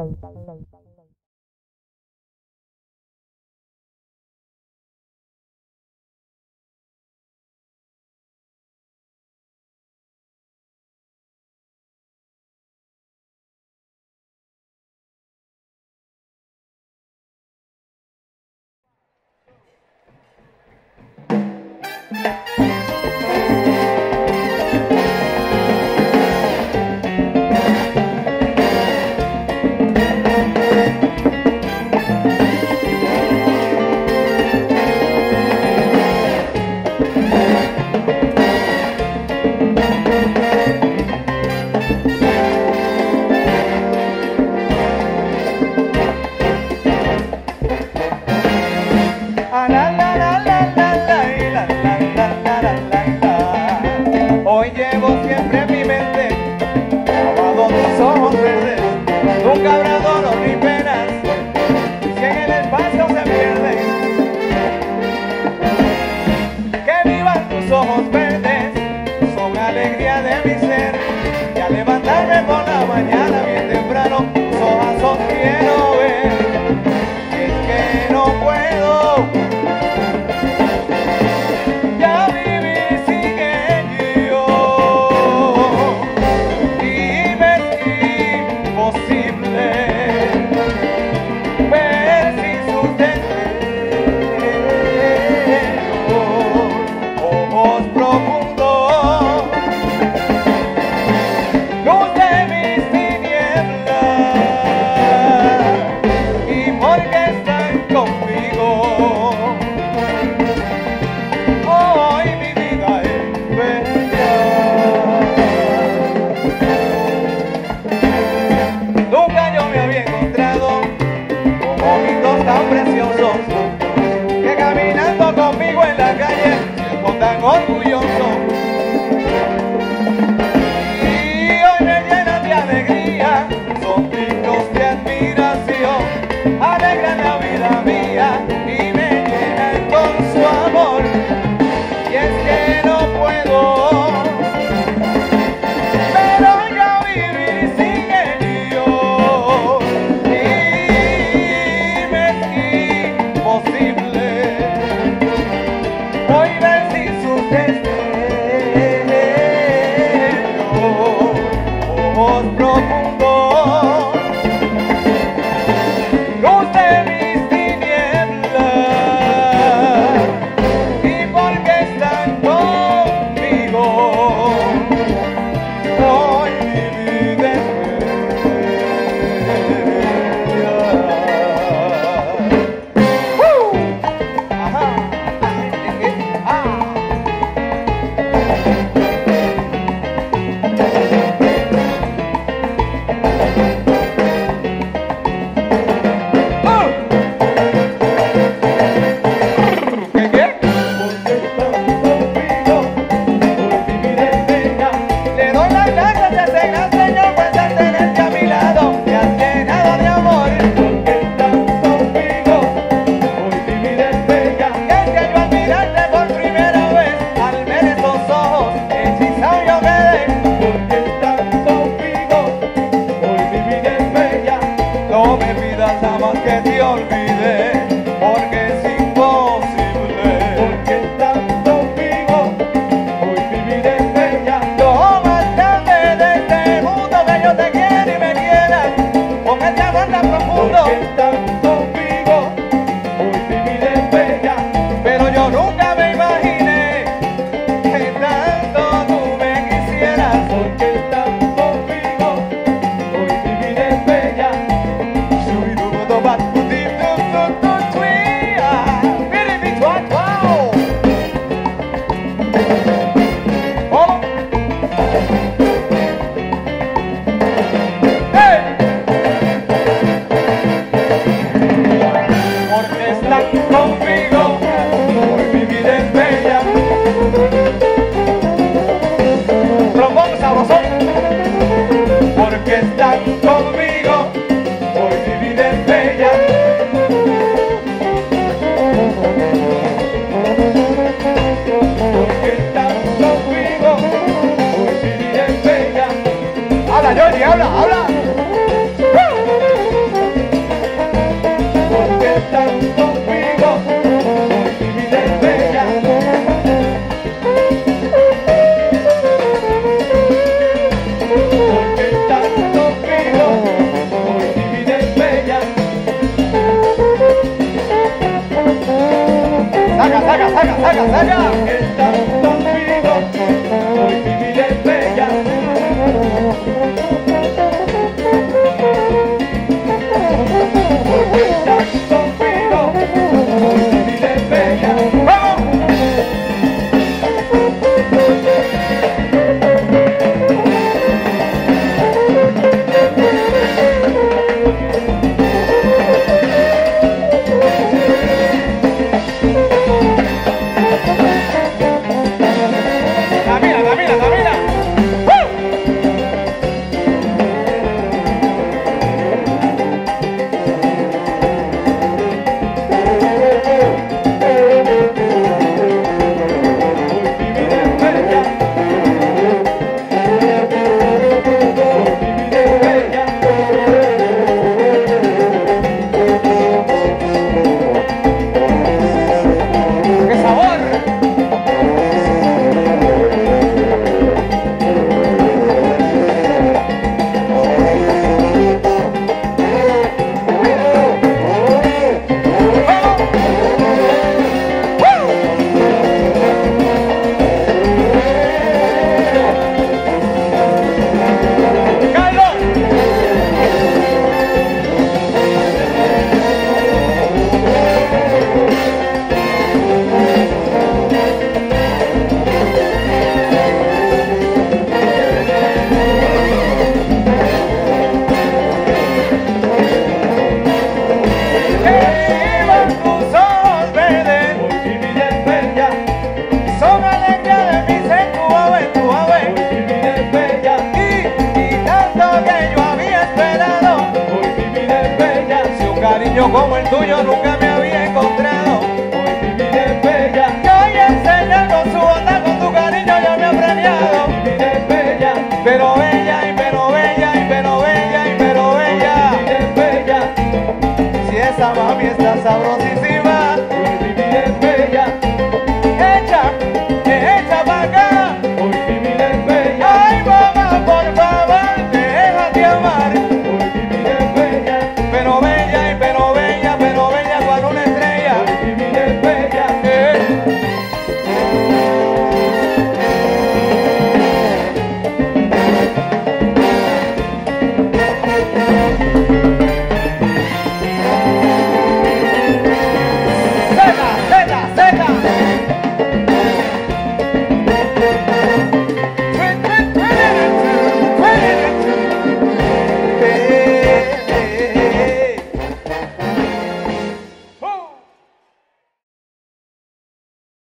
Hoy llevo siempre en mi mente grabado tus ojos verdes. Nunca habrá dolor ni penas si en el espacio se pierden. Que vivan tus ojos verdes, son alegría de mi ser. Y al levantarme por la mañana bien temprano, tus ojazos quiero ver. Y es que no puedo ya vivir sin ellos. Dime si es imposible ver sin sus destellos, ojos profundos, luz de mis tinieblas. Y porque están conmigo, hoy mi vida es bella. Nunca yo me había encontrado con ojitos tan preciosos, que caminando conmigo en la calle siento tan orgulloso. Y hoy me llenan de alegría, son dignos de admiración, alegran la vida mía y me llenan con su amor. Y es que no puedo, pero ya vivir sin ellos. Dime si es imposible hoy ver sin sus destellos, ojos profundos, luz de mis tinieblas. Y porque están conmigo, hoy mi vida es bella. Ajá. ¿Qué? Porque están conmigo, hoy mi vida es bella. Le doy las gracias a ese gran Señor por tenerte a mi lado. Me has llenado de amor. Porque están conmigo, hoy mi vida es bella. Es que yo al mirarte por primera vez, al ver esos ojos, hechizado yo quedé. Porque están conmigo, hoy mi vida es bella. No me pidas nada más que te olvide, porque es imposible. Porque están conmigo, hoy mi vida es bella. Lo más grande de este mundo, que yo te quiera y me quieras con este amor tan profundo. Porque están conmigo, hoy mi vida es bella. Pero yo nunca me imaginé que tanto tú me quisieras. Porque están conmigo, hoy mi vida es bella. Porque están conmigo, hoy mi vida es bella. Trombón sabrosón. Porque están conmigo, hoy mi vida es bella. Porque están conmigo, hoy mi vida es bella. Habla, Jordi, habla, habla. sueño como el tuyo nunca